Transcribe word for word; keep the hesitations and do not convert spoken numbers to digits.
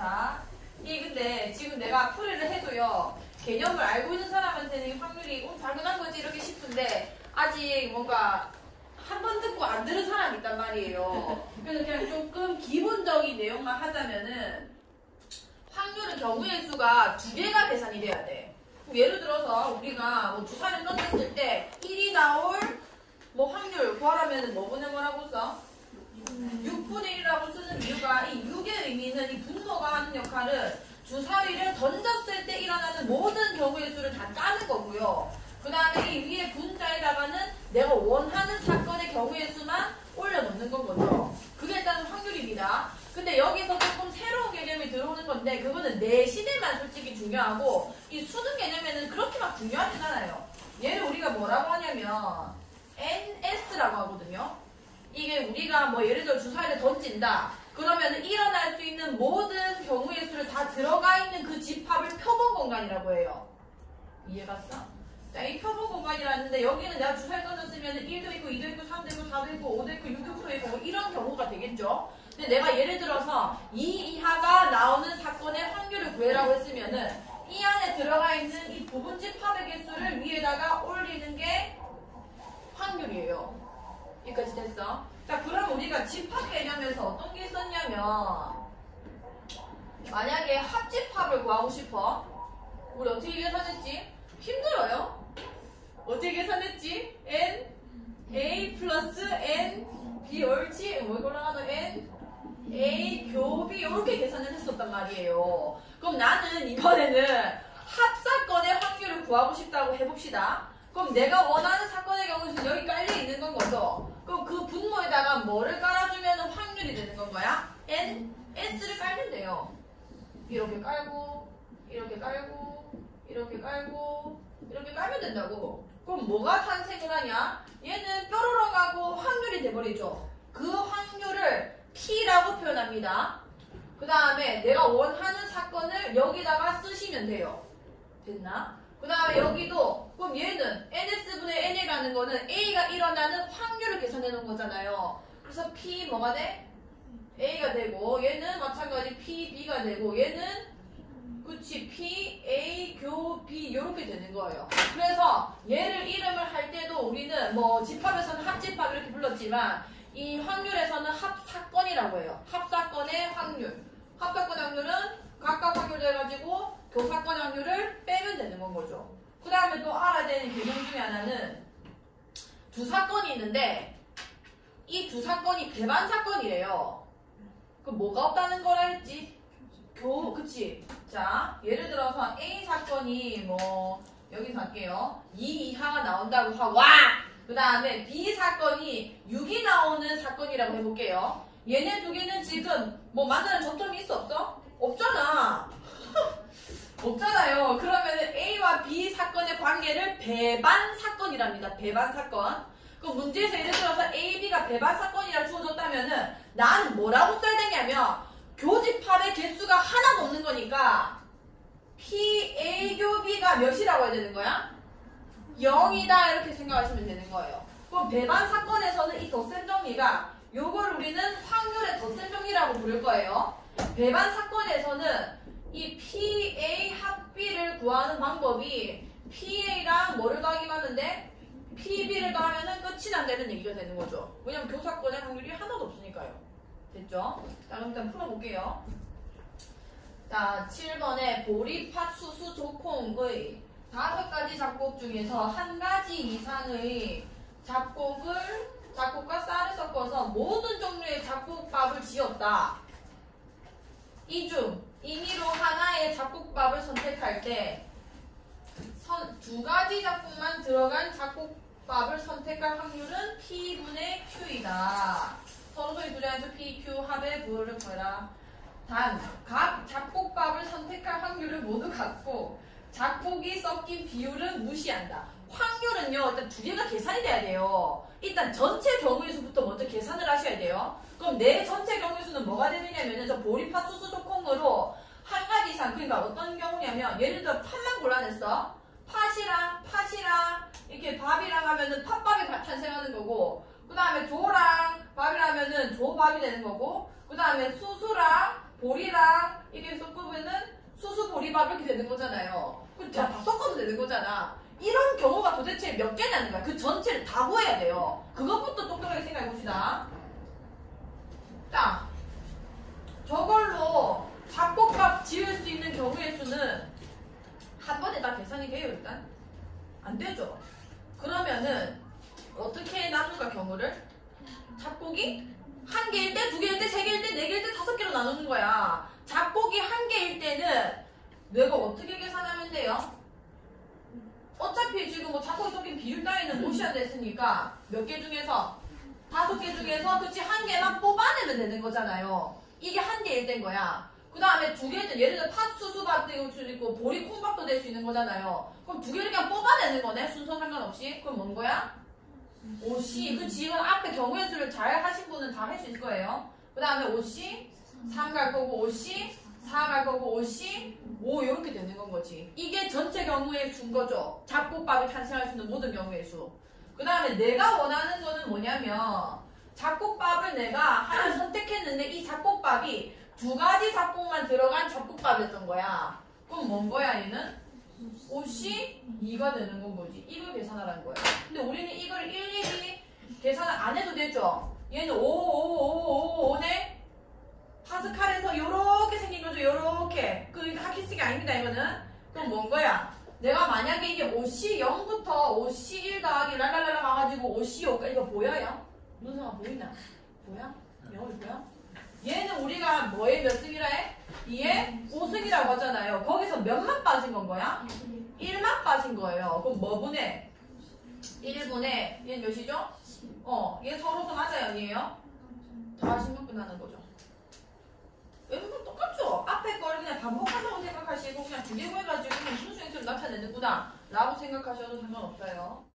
자, 이 근데 지금 내가 풀이를 해도요. 개념을 알고 있는 사람한테는 이 확률이 어, 당연한 거지 이렇게 싶은데 아직 뭔가 한 번 듣고 안 들은 사람이 있단 말이에요. 그래서 그냥 조금 기본적인 내용만 하자면은 확률은 경우의 수가 두 개가 계산이 돼야 돼. 예를 들어서 우리가 뭐 주사를 던졌을 때 일이 나올 뭐 확률 구하라면 뭐 분의 뭐라고 써? 육분의 일이라고 쓰는 이유가 이 육의 의미는 이 분모가 하는 역할은 주사위를 던졌을 때 일어나는 모든 경우의 수를 다 까는 거고요. 그 다음에 이 위에 분자에다가는 내가 원하는 사건의 경우의 수만 올려놓는 건 거죠. 그게 일단 확률입니다. 근데 여기서 조금 새로운 개념이 들어오는 건데 그거는 내 시대만 솔직히 중요하고 이 수능 개념에는 그렇게 막 중요하진 않아요. 얘를 우리가 뭐라고 하냐면 엔 에스라고 하거든요. 이게 우리가 뭐 예를 들어 주사위를 던진다. 그러면 일어날 수 있는 모든 경우의 수를 다 들어가 있는 그 집합을 표본 공간이라고 해요. 이해갔어? 자, 이 표본 공간이라는데 여기는 내가 주사위 던졌으면 일도 있고 이도 있고 삼도 있고 사도 있고 오도 있고 육도 있고 뭐 이런 경우가 되겠죠. 근데 내가 예를 들어서 이 이하가 나오는 사건의 확률을 구해라고 했으면은 이 안에 들어가 있는 이 부분 집합의 개수를 위에다가 올리는 게 확률이에요. 여기까지 됐어? 자, 그럼 우리가 집합 개념에서 어떤 게 있었냐면 만약에 합집합을 구하고 싶어. 우리 어떻게 계산했지? 힘들어요. 어떻게 계산했지? n a 플러스 n b 옳지? 뭐 이거 올라가도 n a 교비 이렇게 계산을 했었단 말이에요. 그럼 나는 이번에는 합사건의 확률을 구하고 싶다고 해봅시다. 그럼 내가 원하는 사건의 경우에는 여기 깔려 있는 건 거죠. 그럼 그 분모에다가 뭐를 깔아주면 확률이 되는 건 거야? n, s를 깔면 돼요. 이렇게 깔고 이렇게 깔고 이렇게 깔고 이렇게 깔면 된다고. 그럼 뭐가 탄생을 하냐? 얘는 뾰로롱하고 확률이 돼버리죠. 그 확률을 P라고 표현합니다. 그 다음에 내가 원하는 사건을 여기다가 쓰시면 돼요. 됐나? 그 다음에 여기도 그럼 얘는 엔에스분의 엔이라는 거는 A가 일어나는 확률을 계산해 놓은 거잖아요. 그래서 P 뭐가 돼? A가 되고 얘는 마찬가지 P, B가 되고 얘는 그치 P, A, 교, B 이렇게 되는 거예요. 그래서 얘를 이름을 할 때도 우리는 뭐 집합에서는 합집합 이렇게 불렀지만 이 확률에서는 합사건이라고 해요. 합사건의 확률. 합사건의 확률은 각각 확률 해가지고 교사건 확률을 빼면 되는 건 거죠. 그 다음에 또 알아야 되는 개념 중에 하나는 두 사건이 있는데 이 두 사건이 배반 사건이래요. 그럼 뭐가 없다는 거라 했지? 교, 그치? 자, 예를 들어서 A 사건이 뭐 여기서 할게요. 이 이하가 나온다고 하고 와! 그 다음에 B 사건이 육이 나오는 사건이라고 해볼게요. 얘네 두 개는 지금 뭐 만나는 접점이 있어 없어? 없잖아. 없잖아요. 그러면 A와 B 사건의 관계를 배반 사건이랍니다. 배반 사건. 그럼 문제에서 예를 들어서 A, B가 배반 사건이라 주어졌다면은 나는 뭐라고 써야 되냐면 교집합의 개수가 하나도 없는 거니까 P, A, 교, B가 몇이라고 해야 되는 거야? 영이다 이렇게 생각하시면 되는 거예요. 그럼 배반 사건에서는 이 덧셈 정리가 요걸 우리는 확률의 덧셈 정리라고 부를 거예요. 배반 사건에서는 이 P, A 합 B를 구하는 방법이 P, A랑 뭐를 더하기만 하는데 P, B를 더하면 끝이 난다는 얘기가 되는 거죠. 왜냐면 교사건의 확률이 하나도 없으니까요. 됐죠? 자, 그럼 일단 풀어볼게요. 자, 칠 번에 보리, 팥, 수수, 조콩의 다섯 가지 작곡 중에서 한 가지 이상의 작곡을, 작곡과 쌀을 섞어서 모든 종류의 작곡밥을 지었다. 이 중 임의로 하나의 작곡밥을 선택할 때 두 가지 작곡만 들어간 작곡밥을 선택할 확률은 P분의 Q이다. 서로서의 두 자에서 P, Q 합의 부호를 구해라. 단, 각 작곡밥을 선택할 확률은 모두 같고 작곡이 섞인 비율은 무시한다. 확률은요, 일단 두 개가 계산이 돼야 돼요. 일단 전체 경우의 수부터 먼저 계산을 하셔야 돼요. 그럼 내 전체 경우의 수는 뭐가 되느냐면 저 보리, 팥, 수수, 조콩으로 한 가지 이상, 그러니까 어떤 경우냐면 예를 들어 팥만 골라냈어. 팥이랑 팥이랑 이렇게 밥이랑 하면은 팥밥이 탄생하는 거고 그 다음에 조랑 밥이라면은 조밥이 되는 거고 그 다음에 수수랑 보리랑 이렇게 개 섞으면은 수수 보리밥 이렇게 되는 거잖아요. 그럼 다, 다 섞어도 되는 거잖아. 이런 경우가 도대체 몇 개냐는 거야. 그 전체를 다 구해야 돼요. 그것부터 똑똑하게 생각해 봅시다. 딱 저걸로 잡곡밥 지을 수 있는 경우의 수는 한 번에 다 계산이 돼요. 일단 안 되죠. 그러면은 어떻게 나눌까 경우를? 잡곡이 한 개일 때, 두 개일 때, 세 개일 때, 네 개일 때, 다섯 개로 나누는 거야. 잡곡이 한 개일 때는 내가 어떻게 계산하면 돼요? 어차피 지금 뭐 잡곡이 섞인 비율 따위는 무시해야 됐으니까 몇 개 중에서? 다섯 개 중에서 그치 한 개만 뽑아내면 되는 거잖아요. 이게 한 개일 때인 거야. 그 다음에 두 개일 때 예를 들어 팥수수밥도 될 수 있고 보리 콩밥도 될 수 있는 거잖아요. 그럼 두 개를 그냥 뽑아내는 거네. 순서 상관없이. 그럼 뭔 거야? 오씨. 그 지금 앞에 경우의 수를 잘 하신 분은 다 할 수 있을 거예요. 그 다음에 오씨 삼 갈 거고 오씨 사 갈 거고 오씨 오 이렇게 되는 건 거지. 이게 전체 경우의 수인 거죠. 잡곡밥이 탄생할 수 있는 모든 경우의 수. 그 다음에 내가 원하는 거는 뭐냐면 잡곡밥을 내가 하나 선택했는데 이 잡곡밥이 두 가지 잡곡만 들어간 잡곡밥이었던 거야. 그럼 뭔 거야 얘는? 오씨 이가 되는 건 뭐지? 이걸 계산하라는 거야. 근데 우리는 이걸 일일이 계산을 안 해도 되죠. 얘는 오, 오, 오, 오, 오네? 파스칼에서 요렇게 생긴 거죠. 요렇게. 그 하키스가 아닙니다 이거는. 그럼 뭔 거야? 내가 만약에 이게 오씨 영부터 오씨 일 더하기 랄랄랄라 가가지고 오씨 오까지 이거 보여요? 눈상아 보이나? 보여? 영어를 보여? 얘는 우리가 뭐에 몇 승이라 해? 이에 오 승이라고 하잖아요. 거기서 몇만 빠진 건 거야? 일만 빠진 거예요. 그럼 뭐 분의? 일 분의 얘는 몇이죠? 어, 얘 서로서 맞아요 아니에요? 더하시면 끝나는 거죠. 웬만큼 똑같죠? 앞에 걸 그냥 반복한다고 생각하시고 그냥 두 개 구해가지고 그냥 순수 행수를 나타내는구나 라고 생각하셔도 상관없어요.